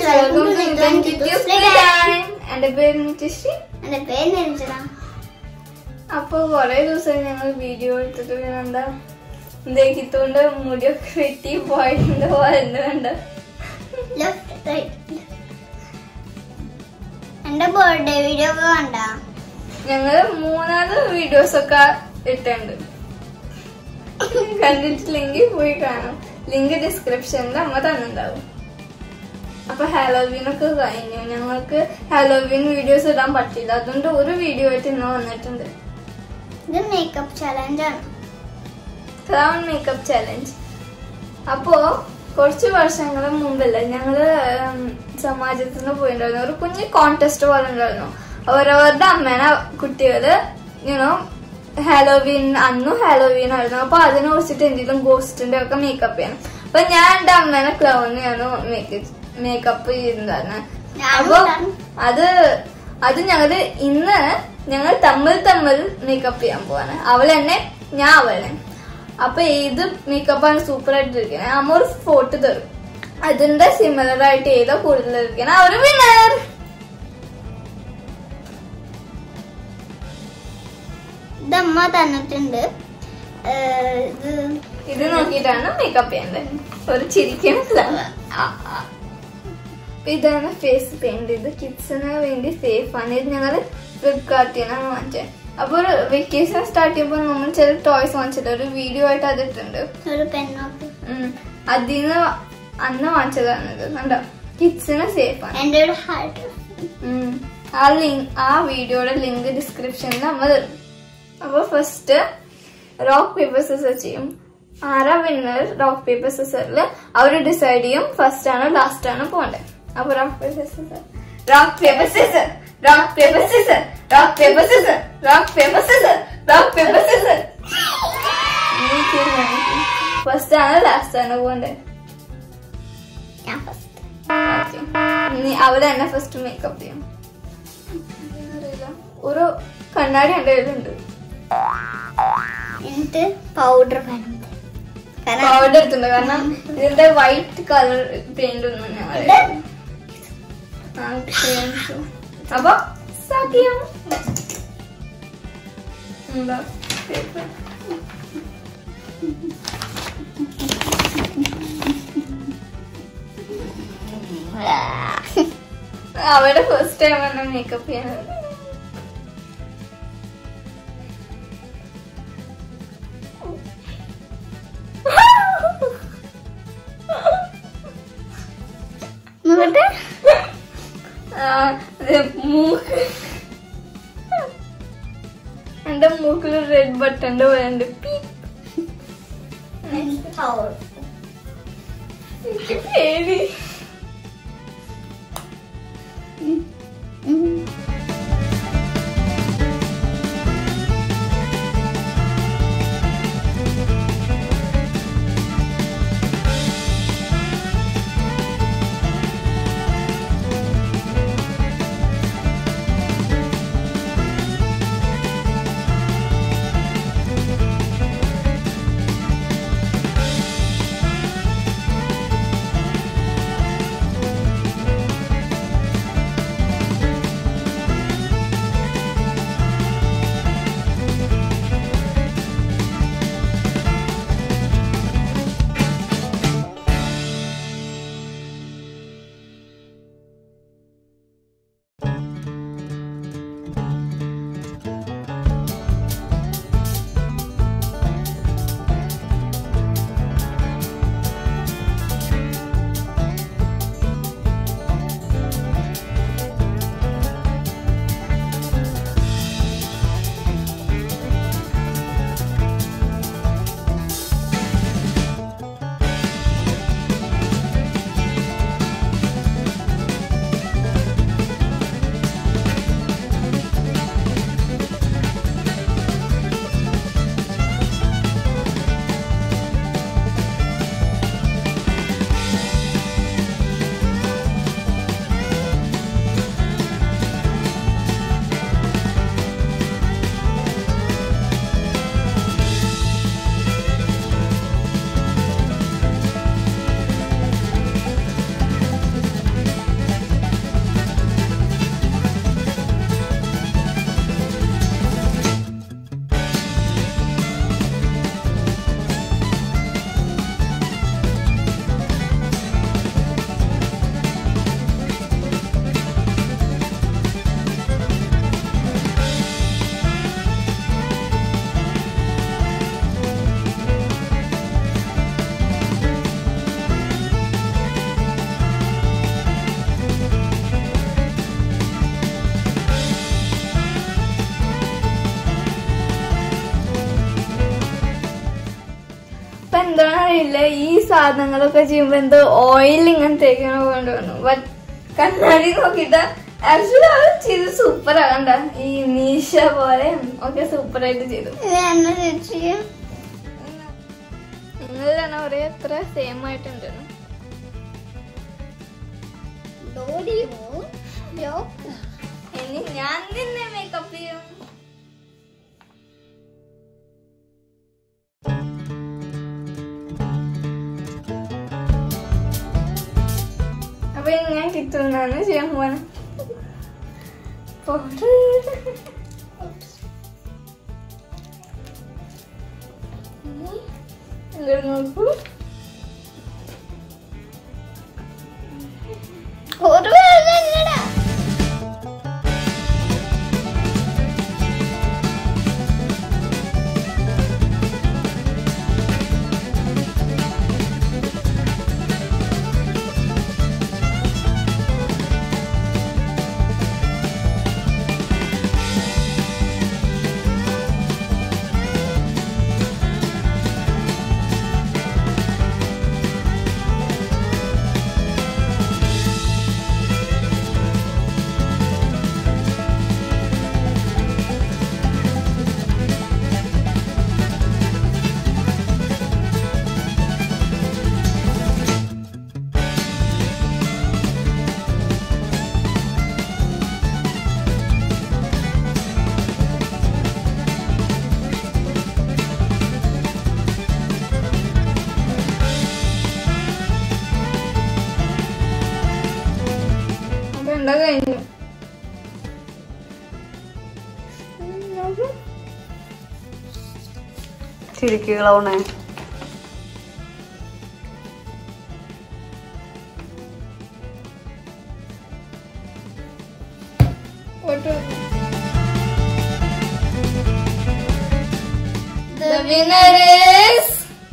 welcome to Nithu and Kithu's Playtime. എന്റെ പേര് നിത്യശ്രീ. എന്റെ പേര് നിരഞ്ജന. അപ്പൊ കൊറേ ദിവസം ഞങ്ങൾ വീഡിയോ എടുത്തിട്ട് എന്താ കിത്തുകൊണ്ട് മുടിയൊക്കെ വെട്ടി പോയിട്ടുണ്ട് വരുന്നുണ്ട്. എന്റെ ബർത്ത്ഡേ വീഡിയോ ഒക്കെ കണ്ട ഞങ്ങള് 3 വീഡിയോസ് ഒക്കെ ഇട്ടുണ്ട്. കണ്ടിട്ടില്ലെങ്കിൽ പോയി കാണാം. ലിങ്ക് ഡിസ്ക്രിപ്ഷനിൽ അമ്മ തന്നിട്ടുണ്ടാവും. അപ്പൊ ഹാലോവീൻ ഒക്കെ കഴിഞ്ഞു. ഞങ്ങൾക്ക് ഹാലോവീൻ വീഡിയോസ് ഇടാൻ പറ്റില്ല. അതുകൊണ്ട് ഒരു വീഡിയോ ആയിട്ട് ഇന്ന് വന്നിട്ടുണ്ട്. ഇത് മേക്കപ്പ് ചാലഞ്ച് ആണ്. Crown makeup challenge. അപ്പോ കുറച്ച് വർഷങ്ങൾക്ക് മുമ്പല്ലേ ഞങ്ങള് സമാജത്തിൽ നിന്ന് പോയിട്ടുണ്ടായിരുന്നു. ഒരു കുഞ്ഞ് കോntest പോലെ ഉണ്ടായിരുന്നു. അവരവരുടെ അമ്മേനെ കുട്ടികള് ഹാലോവീൻ അന്നും ഹാലോവീൻ ആയിരുന്നു. അപ്പൊ അതിനെ കുറിച്ചിട്ട് എന്തെങ്കിലും ഗോസ്റ്റിന്റെ ഒക്കെ മേക്കപ്പ് ചെയ്യണം. അപ്പൊ ഞാൻ എന്റെ അമ്മേനെ ക്ലൗണിയാണ് മേക്കപ്പ് ചെയ്യുന്നതാണ്. അപ്പൊ അത് ഞങ്ങൾ തമ്മിൽ മേക്കപ്പ് ചെയ്യാൻ പോവാണ്. അവളെന്നെ ഞാൻ അവളെ. അപ്പൊ ഏത് മേക്കപ്പാണ് സൂപ്പർ ആയിട്ടിരിക്കുന്നത് അമ്മ ഒരു ഫോട്ടോ തരും. അതിന്റെ സിമിലർ ആയിട്ട് ഏതോ കൂടുതലിരിക്കണം അവര് വിന്നർ. ഇതമ്മ തന്നിട്ടുണ്ട്. ഇത് നോക്കിയിട്ടാണ് മേക്കപ്പ് ചെയ്യേണ്ടത്. ഒരു ചിരിക്കണം. ഇതാണ് ഫേസ് പെയിന്റ്. ഇത് കിഡ്സിന് വേണ്ടി സേഫ് ആണ്. ഇത് ഞങ്ങള് ഫ്ലിപ്കാർട്ടിനാണ് വാങ്ങിച്ചത്. അപ്പൊ ഒരു വെക്കേഷൻ സ്റ്റാർട്ട് ചെയ്യുമ്പോൾ നമ്മൾ ചില ടോയ്സ് വാങ്ങിച്ചിട്ട് ഒരു വീഡിയോ ആയിട്ട് അതിട്ടുണ്ട്. ഒരു പെന്നോട്ട് അതിന്ന് അന്ന് വാങ്ങിച്ചതാണിത്. കണ്ടോ, കിഡ്സിന് സേഫ് ആണ്. ആ വീഡിയോയുടെ ലിങ്ക് ഡിസ്ക്രിപ്ഷനിൽ നമ്മൾ തരും. അപ്പൊ ഫസ്റ്റ് റോക്ക് പേപ്പർ സിസർ ചെയ്യും. ആരാ വിന്നർ റോക്ക് പേപ്പർ സിസറിൽ അവര് ഡിസൈഡ് ചെയ്യും ഫസ്റ്റ് ആണോ ലാസ്റ്റ് ആണോ പോണ്ടേ. അപ്പൊ rock paper scissor, rock paper scissor, rock paper scissor, rock paper scissor, rock paper scissor, rock paper scissor. First ആണോ ലാസ്റ്റ് ആണോ പോണ്ടേ? അവര് തന്നെ ഫസ്റ്റ് മേക്കപ്പ് ചെയ്യും. ഒരു കണ്ണാടി എന്റെ കയ്യിലുണ്ട്. എന്നിട്ട് പൗഡർ എടുത്തിട്ടുണ്ട്. കാരണം ഇതിന്റെ വൈറ്റ് കളർ പെയിന്റ് ഒന്നും ഞങ്ങൾ അപ്പൊ അവരുടെ ഫസ്റ്റ് ടൈം ആണ് മേക്കപ്പ് ചെയ്യാൻ. എന്റെ മൂക്കില് റെഡ് ബട്ടന്റെ പോലുണ്ട്. പേടി. ഇല്ല ഈ സാധനങ്ങളൊക്കെ ചെയ്യുമ്പോ എന്തോ ഓയിൽ ഇങ്ങനെ തേക്കണ കൊണ്ടുവന്നു. ബട്ട് കണ്ണാടി നോക്കിട്ട് ആക്ച്വലി അത് ചെയ്ത് സൂപ്പർ ആകണ്ട. ഈ മീശ പോലെ ഒക്കെ സൂപ്പർ ആയിട്ട് ചെയ്തു. നിങ്ങൾ തന്നെ പറയാ എത്ര സെയിം ആയിട്ടുണ്ട്. ഇനി ഞാൻ തന്നെ മേക്കപ്പ് ചെയ്യും. അപ്പൊ ഞാൻ കിത്തുന്നാണ് ചെയ്യാൻ പോവാണ്. നോക്കൂ, കഴിഞ്ഞു. ചിരിക്കുകളാവണേ. The winner is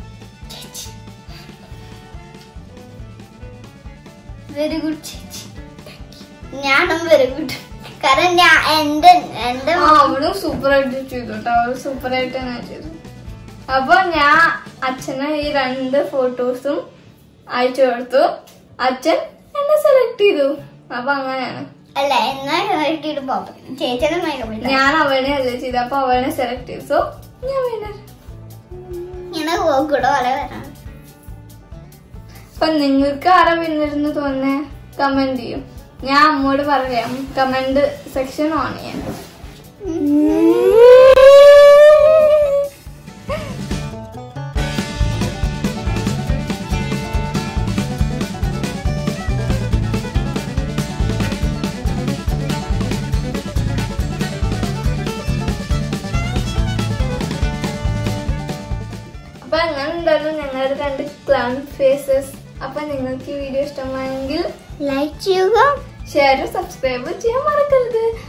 very good ചേച്ചി. ഞാനും വെരി ഗുഡ്. കാരണം ഞാൻ എന്റെ അവളും സൂപ്പർ ആയിട്ട് ചെയ്തു കേട്ടോ. അവള് സൂപ്പർ ആയിട്ട് തന്നെ ചെയ്തു. അപ്പൊ ഞാൻ അച്ഛന് ഈ 2 ഫോട്ടോസും അയച്ചു കൊടുത്തു. അച്ഛൻ എന്നെ സെലക്ട് ചെയ്തു. അപ്പൊ അങ്ങനെയാണ്. അല്ല എന്നാ ചേച്ചനെ മേക്കപ്പ് ഞാൻ അവനെ അല്ലേ ചെയ്തു. അപ്പൊ അവനെ സെലക്ട് ചെയ്തു. സോ ഞാൻ വിന്നർ. ഇങ്ങനെ കൂടെ പോലെ വരാം. അപ്പൊ നിങ്ങൾക്ക് ആരാ വിന്നറെന്ന് തോന്നുന്നേ കമന്റ് ചെയ്യും. ഞാൻ അമ്മോട് പറയാം കമന്റ് സെക്ഷൻ ഓൺ ചെയ്യാൻ. അപ്പൊ അങ്ങനെ ഉണ്ടായിരുന്നു ഞങ്ങളുടെ 2 ക്ലൗൺ ഫേസസ്. അപ്പൊ നിങ്ങൾക്ക് ഈ വീഡിയോ ഇഷ്ടമായെങ്കിൽ ലൈക്ക് ചെയ്യുക, ഷെയർ, സബ്സ്ക്രൈബ് ചെയ്യാൻ മറക്കരുത്.